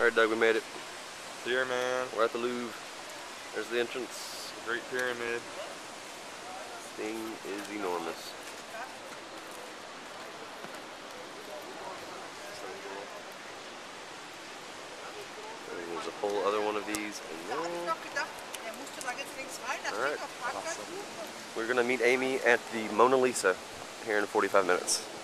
Alright, Doug, we made it. Here, man. We're at the Louvre. There's the entrance. The Great Pyramid. This thing is enormous. And there's a whole other one of these. Alright. We're going to meet Amy at the Mona Lisa here in 45 minutes.